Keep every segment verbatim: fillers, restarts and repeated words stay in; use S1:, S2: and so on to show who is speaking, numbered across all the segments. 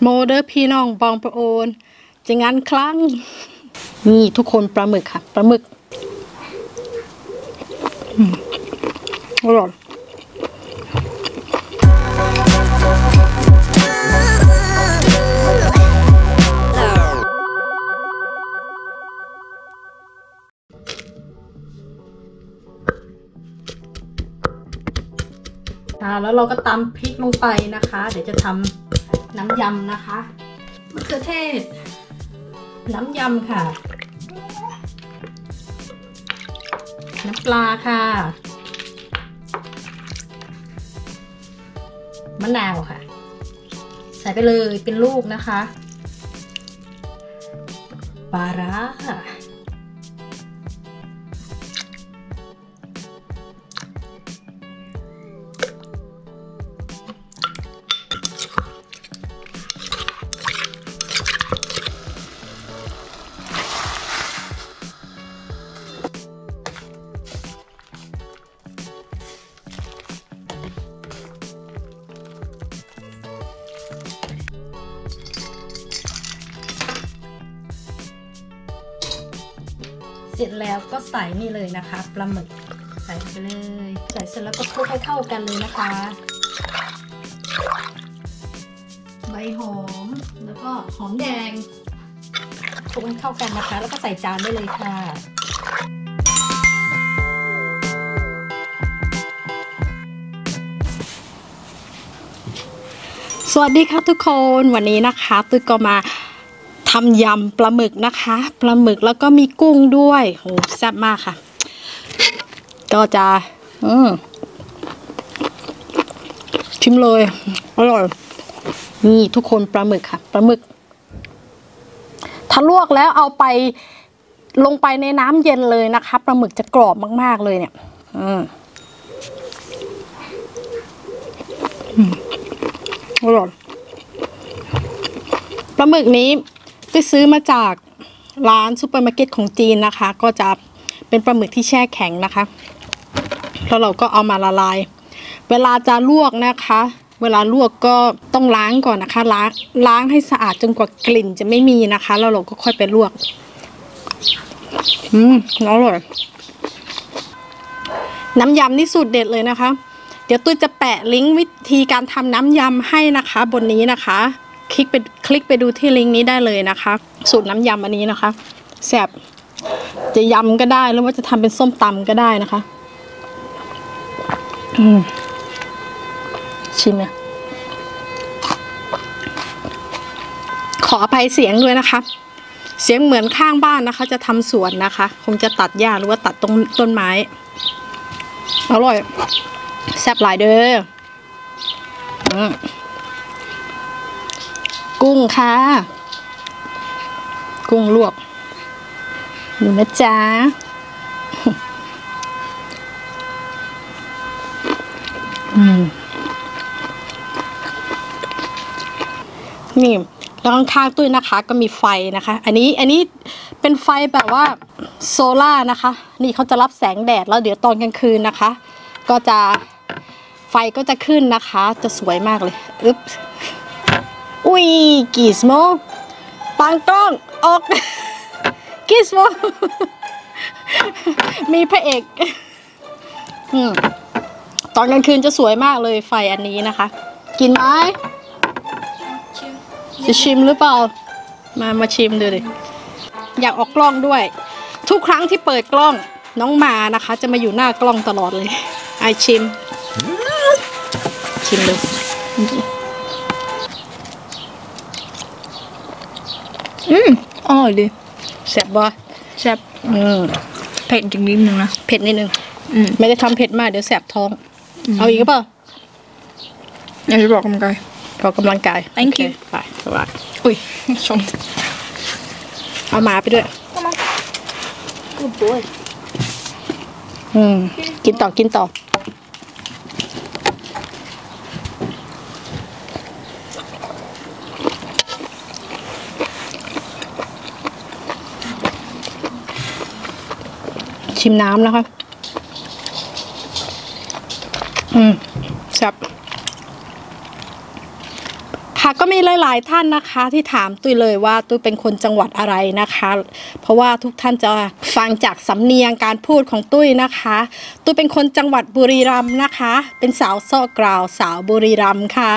S1: โมเดอร์พี่น้องบองประโอนจะงั้นครั้งนี่ทุกคนปลาหมึกค่ะปลาหมึกอร่อยแล้วเราก็ตำพริกลงไปนะคะเดี๋ยวจะทำน้ำยำนะคะมะเขือเทศน้ำยำค่ะน้ำปลาค่ะมะนาวค่ะใส่ไปเลยเป็นลูกนะคะปลาร้าเสร็จแล้วก็ใส่นี่เลยนะคะปลาหมึกใส่ไปเลยใส่เสร็จแล้วก็คลุกให้เข้ากันเลยนะคะใบหอมแล้วก็หอมแดงคลุกให้เข้ากันนะคะแล้วก็ใส่จานได้เลยค่ะสวัสดีครับทุกคนวันนี้นะคะตุ้ยก็มาทำยำปลาหมึกนะคะปลาหมึกแล้วก็มีกุ้งด้วยโหแซ่บมากค่ะก็จะอืมชิมเลยอร่อยนี่ทุกคนปลาหมึกค่ะปลาหมึกถ้าลวกแล้วเอาไปลงไปในน้ำเย็นเลยนะคะปลาหมึกจะกรอบมากๆเลยเนี่ยอืมอร่อยปลาหมึกนี้ที่ซื้อมาจากร้านซูเปอร์มาร์เก็ตของจีนนะคะก็จะเป็นปลาหมึกที่แช่แข็งนะคะแล้วเราก็เอามาละลายเวลาจะลวกนะคะเวลาลวกก็ต้องล้างก่อนนะคะล้างล้างให้สะอาดจนกว่ากลิ่นจะไม่มีนะคะแล้วเราก็ค่อยไปลวกอืมอร่อยน้ำยำนี่สูตรเด็ดเลยนะคะเดี๋ยวตุ้ยจะแปะลิงก์วิธีการทำน้ำยำให้นะคะบนนี้นะคะคลิกไปคลิกไปดูที่ลิงก์นี้ได้เลยนะคะสูตรน้ำยำอันนี้นะคะแซ่บจะยำก็ได้หรือว่าจะทำเป็นส้มตำก็ได้นะคะอืมชิมเนี่ยขออภัยเสียงด้วยนะคะเสียงเหมือนข้างบ้านนะคะจะทำสวนนะคะคงจะตัดหญ้าหรือว่าตัดตรงต้นไม้อร่อยแซ่บหลายเด้ออืมกุ้งค่ะกุ้งลวกดูนะจ๊ะอืมนี่แล้วข้างๆตุ้ยนะคะก็มีไฟนะคะอันนี้อันนี้เป็นไฟแบบว่าโซล่านะคะนี่เขาจะรับแสงแดดแล้วเดี๋ยวตอนกลางคืนนะคะก็จะไฟก็จะขึ้นนะคะจะสวยมากเลยอึ๊บอุ้ยกีสโมปังกล้องออกกีสโมมีพระเอกอืมตอนกลางคืนจะสวยมากเลยไฟอันนี้นะคะกินไหมจะชิมหรือเปล่ามามาชิมดูดิอยากออกกล้องด้วยทุกครั้งที่เปิดกล้องน้องมานะคะจะมาอยู่หน้ากล้องตลอดเลยไอชิมชิมดู
S2: อืมอร่อยดี
S1: แซ่บบ่
S2: แซ่บ
S1: อืม
S2: เผ็ดจริงนิดนึงนะ
S1: เผ็ดนิดนึง
S2: อืม
S1: ไม่ได้ทำเผ็ดมากเดี๋ยวแสบท้องเอาอีกเปล่า
S2: อยากจะบอกกำลังกาย
S1: ออกกำลังกาย
S2: thank you
S1: ไปสวัสดี
S2: อุ้ยชม
S1: เอาหมาไปด้วย
S2: good boy
S1: อืมกินต่อกินต่อชิมน้ำนะคะอืมแซ่บผักก็มีหลายๆท่านนะคะที่ถามตุ้ยเลยว่าตุ้ยเป็นคนจังหวัดอะไรนะคะ เพราะว่าทุกท่านจะฟังจากสำเนียงการพูดของตุ้ยนะคะตุ้ยเป็นคนจังหวัดบุรีรัมย์นะคะ เป็นสาวซ้อกราวสาวบุรีรัมย์ค่ะ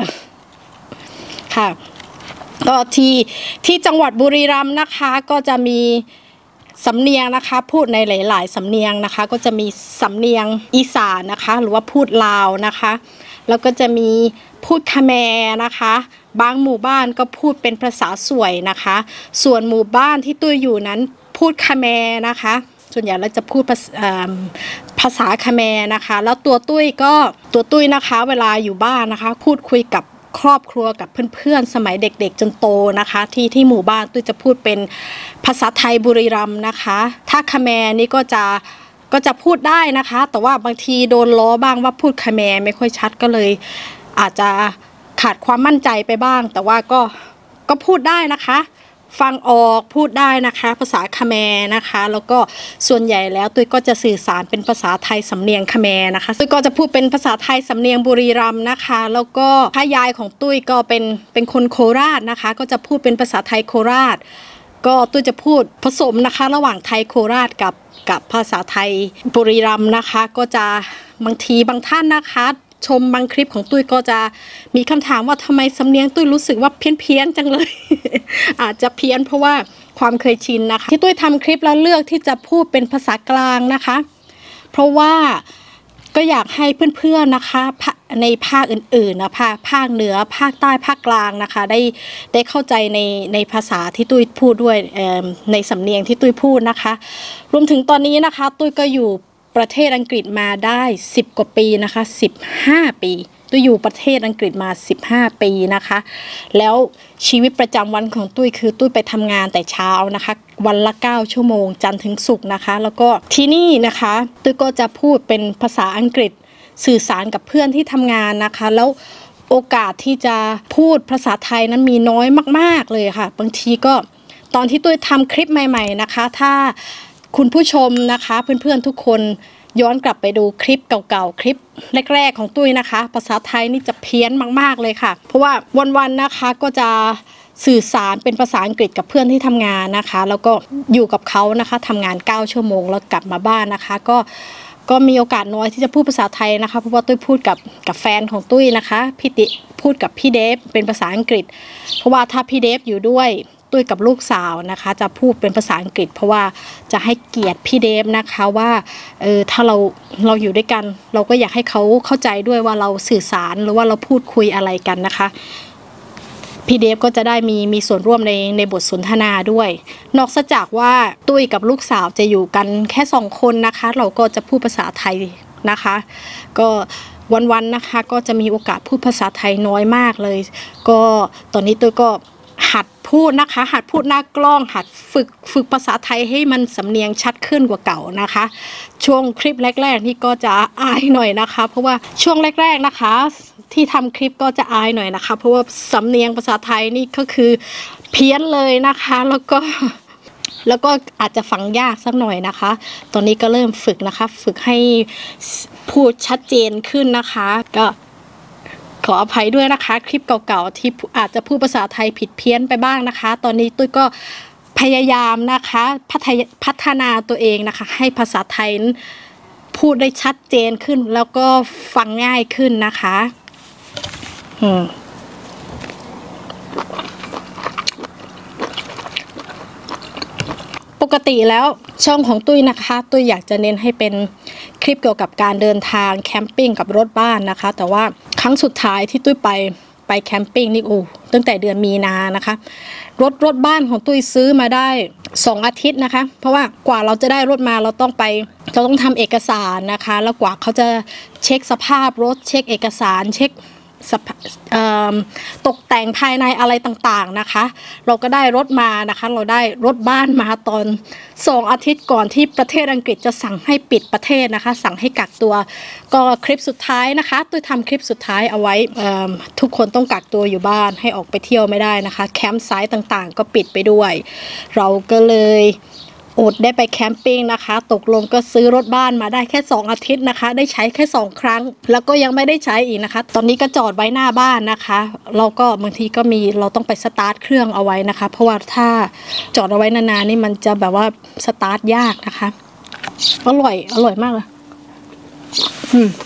S1: ค่ะก็ที่ที่จังหวัดบุรีรัมย์นะคะก็จะมีสำเนียงนะคะพูดในหลายๆสำเนียงนะคะก็จะมีสำเนียงอีสานนะคะหรือว่าพูดลาวนะคะแล้วก็จะมีพูดคแมร์นะคะบางหมู่บ้านก็พูดเป็นภาษาสวยนะคะส่วนหมู่บ้านที่ตุ้ยอยู่นั้นพูดคแมร์นะคะส่วนใหญ่เราจะพูดภาษาภาษาคแมร์นะคะแล้วตัวตุ้ยก็ตัวตุ้ยนะคะเวลาอยู่บ้านนะคะพูดคุยกับครอบครัวกับเพื่อนๆสมัยเด็กๆจนโตนะคะที่ที่หมู่บ้านตุ้ยจะพูดเป็นภาษาไทยบุรีรัมย์นะคะถ้าคแมร์นี่ก็จะก็จะพูดได้นะคะแต่ว่าบางทีโดนล้อบ้างว่าพูดคแมร์ไม่ค่อยชัดก็เลยอาจจะขาดความมั่นใจไปบ้างแต่ว่าก็ก็พูดได้นะคะฟังออกพูดได้นะคะภาษาคแมร์นะคะแล้วก็ส่วนใหญ่แล้วตุ้ยก็จะสื่อสารเป็นภาษาไทยสำเนียงคแมร์นะคะตุ้ยก็จะพูดเป็นภาษาไทยสำเนียงบุรีรัมย์นะคะแล้วก็พ่อยายของตุ้ยก็เป็นเป็นคนโคราชนะคะก็จะพูดเป็นภาษาไทยโคราชก็ตุ้ยจะพูดผสมนะคะระหว่างไทยโคราชกับกับภาษาไทยบุรีรัมย์นะคะก็จะบางทีบางท่านนะคะชมบางคลิปของตุ้ยก็จะมีคำถามว่าทำไมสำเนียงตุ้ยรู้สึกว่าเพี้ยนเพี้ยนจังเลย อาจจะเพี้ยนเพราะว่าความเคยชินนะคะที่ตุ้ยทำคลิปแล้วเลือกที่จะพูดเป็นภาษากลางนะคะเพราะว่าก็อยากให้เพื่อนๆนะคะในภาคอื่นๆนะภาคภาคเหนือภาคใต้ภาคกลางนะคะได้ได้เข้าใจในในภาษาที่ตุ้ยพูดด้วยในสำเนียงที่ตุ้ยพูดนะคะรวมถึงตอนนี้นะคะตุ้ยก็อยู่ประเทศอังกฤษมาได้สิบกว่าปีนะคะสิบห้าปีตุ้ยอยู่ประเทศอังกฤษมาสิบห้าปีนะคะแล้วชีวิตประจำวันของตุ้ยคือตุ้ยไปทำงานแต่เช้านะคะวันละเก้าชั่วโมงจันทร์ถึงศุกร์นะคะแล้วก็ที่นี่นะคะตุ้ยก็จะพูดเป็นภาษาอังกฤษสื่อสารกับเพื่อนที่ทำงานนะคะแล้วโอกาสที่จะพูดภาษาไทยนั้นมีน้อยมากๆเลยค่ะบางทีก็ตอนที่ตุ้ยทำคลิปใหม่ๆนะคะถ้าคุณผู้ชมนะคะเพื่อนๆทุกคนย้อนกลับไปดูคลิปเก่าๆคลิปแรกๆของตุ้ยนะคะภาษาไทยนี่จะเพี้ยนมากๆเลยค่ะเพราะว่าวันๆนะคะก็จะสื่อสารเป็นภาษาอังกฤษกับเพื่อนที่ทำงานนะคะแล้วก็อยู่กับเขานะคะทำงานเก้าชั่วโมงแล้วกลับมาบ้านนะคะก็ก็มีโอกาสน้อยที่จะพูดภาษาไทยนะคะเพราะว่าตุ้ยพูดกับกับแฟนของตุ้ยนะคะพี่ติพูดกับพี่เดฟเป็นภาษาอังกฤษเพราะว่าถ้าพี่เดฟอยู่ด้วยตุ้ยกับลูกสาวนะคะจะพูดเป็นภาษาอังกฤษเพราะว่าจะให้เกียรติพี่เดฟนะคะว่าเออถ้าเราเราอยู่ด้วยกันเราก็อยากให้เขาเข้าใจด้วยว่าเราสื่อสารหรือว่าเราพูดคุยอะไรกันนะคะพี่เดฟก็จะได้มีมีส่วนร่วมในในบทสนทนาด้วยนอกจากว่าตุ้ยกับลูกสาวจะอยู่กันแค่สองคนนะคะเราก็จะพูดภาษาไทยนะคะก็วันๆนะคะก็จะมีโอกาสพูดภาษาไทยน้อยมากเลยก็ตอนนี้ตุ้ยก็หัดพูดนะคะหัดพูดหน้ากล้องหัดฝึกฝึกภาษาไทยให้มันสำเนียงชัดขึ้นกว่าเก่านะคะช่วงคลิปแรกๆนี่ก็จะอายหน่อยนะคะเพราะว่าช่วงแรกๆนะคะที่ทำคลิปก็จะอายหน่อยนะคะเพราะว่าสำเนียงภาษาไทยนี่ก็คือเพี้ยนเลยนะคะแล้วก็แล้วก็อาจจะฟังยากสักหน่อยนะคะตอนนี้ก็เริ่มฝึกนะคะฝึกให้พูดชัดเจนขึ้นนะคะก็ขออภัยด้วยนะคะคลิปเก่าๆที่อาจจะพูดภาษาไทยผิดเพี้ยนไปบ้างนะคะตอนนี้ตุ้ยก็พยายามนะคะพัฒพัฒนาตัวเองนะคะให้ภาษาไทยพูดได้ชัดเจนขึ้นแล้วก็ฟังง่ายขึ้นนะคะอืมปกติแล้วช่องของตุ้ยนะคะตุ้ยอยากจะเน้นให้เป็นคลิปเกี่ยวกับการเดินทางแคมปิ้งกับรถบ้านนะคะแต่ว่าครั้งสุดท้ายที่ตุ้ยไปไปแคมปิ้งนี่โอ้ตั้งแต่เดือนมีนานะคะรถรถบ้านของตุ้ยซื้อมาได้สองอาทิตย์นะคะเพราะว่ากว่าเราจะได้รถมาเราต้องไปเราต้องทำเอกสารนะคะแล้วกว่าเขาจะเช็คสภาพรถเช็คเอกสารเช็คตกแต่งภายในอะไรต่างๆนะคะเราก็ได้รถมานะคะเราได้รถบ้านมาตอนสองอาทิตย์ก่อนที่ประเทศอังกฤษจะสั่งให้ปิดประเทศนะคะสั่งให้กักตัวก็คลิปสุดท้ายนะคะตุ้ยทำคลิปสุดท้ายเอาไว้ทุกคนต้องกักตัวอยู่บ้านให้ออกไปเที่ยวไม่ได้นะคะแคมป์ไซต์ต่างๆก็ปิดไปด้วยเราก็เลยอดได้ไปแคมปิ้งนะคะ ตกลงก็ซื้อรถบ้านมาได้แค่สองอาทิตย์นะคะได้ใช้แค่สองครั้งแล้วก็ยังไม่ได้ใช้อีกนะคะตอนนี้ก็จอดไว้หน้าบ้านนะคะเราก็บางทีก็มีเราต้องไปสตาร์ทเครื่องเอาไว้นะคะเพราะว่าถ้าจอดเอาไว้นานๆนี่มันจะแบบว่าสตาร์ทยากนะคะอร่อยอร่อยมากเลยอืม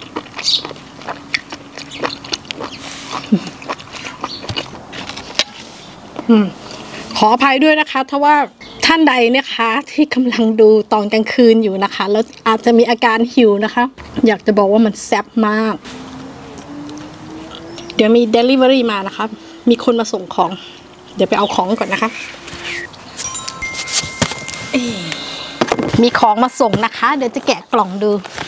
S1: อืมขออภัยด้วยนะคะถ้าว่าท่านใดนะคะที่กำลังดูตอนกลางคืนอยู่นะคะแล้วอาจจะมีอาการหิวนะคะอยากจะบอกว่ามันแซ่บมากเดี๋ยวมี Delivery มานะคะมีคนมาส่งของเดี๋ยวไปเอาของก่อนนะคะมีของมาส่งนะคะเดี๋ยวจะแกะกล่องดู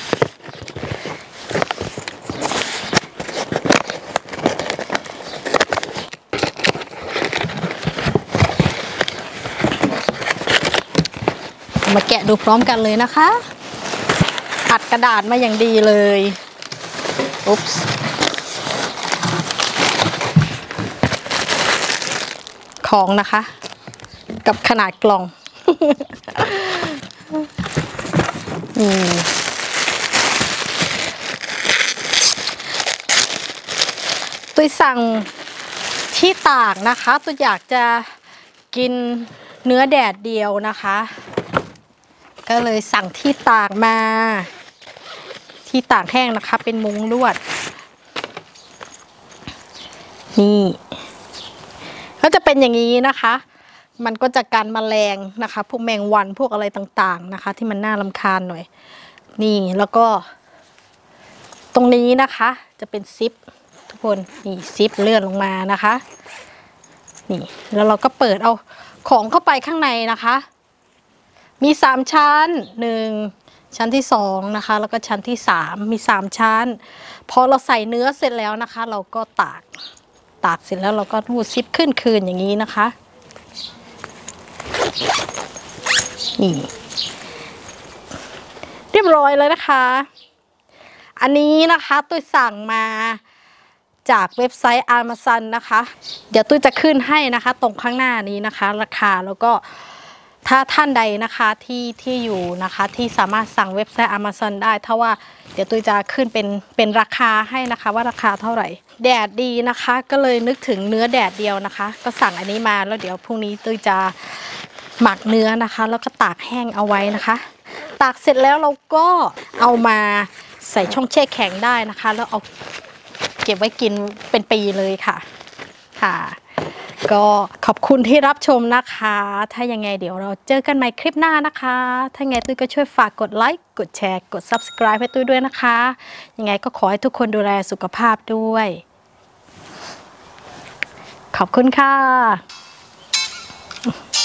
S1: มาแกะดูพร้อมกันเลยนะคะอัดกระดาษมาอย่างดีเลยอุ๊ปส์ของนะคะกับขนาดกล่อง อืมตัวสั่งที่ตากนะคะตัวอยากจะกินเนื้อแดดเดียวนะคะก็เลยสั่งที่ตากมาที่ตากแห้งนะคะเป็นมุ้งลวดนี่ก็จะเป็นอย่างนี้นะคะมันก็จะกันแมลงนะคะพวกแมงวันพวกอะไรต่างๆนะคะที่มันน่ารำคาญหน่อยนี่แล้วก็ตรงนี้นะคะจะเป็นซิปทุกคนนี่ซิปเลื่อนลงมานะคะนี่แล้วเราก็เปิดเอาของเข้าไปข้างในนะคะมีสามชั้นหนึ่งชั้นที่สองนะคะแล้วก็ชั้นที่สามมีสามชั้นพอเราใส่เนื้อเสร็จแล้วนะคะเราก็ตากตากเสร็จแล้วเราก็รูดซิปขึ้นคืนอย่างนี้นะคะนี่เรียบร้อยเลยนะคะอันนี้นะคะตุ้ยสั่งมาจากเว็บไซต์ Amazon นะคะเดี๋ยวตุ้ยจะขึ้นให้นะคะตรงข้างหน้านี้นะคะราคาแล้วก็ถ้าท่านใดนะคะที่ที่อยู่นะคะที่สามารถสั่งเว็บไซต์ Amazon ได้ถ้าว่าเดี๋ยวตุ้ยจะขึ้นเป็นเป็นราคาให้นะคะว่าราคาเท่าไหร่แดดดีนะคะก็เลยนึกถึงเนื้อแดดเดียวนะคะก็สั่งอันนี้มาแล้วเดี๋ยวพรุ่งนี้ตุ้ยจะหมักเนื้อนะคะแล้วก็ตากแห้งเอาไว้นะคะตากเสร็จแล้วเราก็เอามาใส่ช่องแช่แข็งได้นะคะแล้วเอาเก็บไว้กินเป็นปีเลยค่ะค่ะก็ขอบคุณที่รับชมนะคะถ้ายังไงเดี๋ยวเราเจอกันใหม่คลิปหน้านะคะถ้าไงตุ้ยก็ช่วยฝากกดไลค์กดแชร์กด ซับสไครบ์ ให้ตุ้ยด้วยนะคะยังไงก็ขอให้ทุกคนดูแลสุขภาพด้วยขอบคุณค่ะ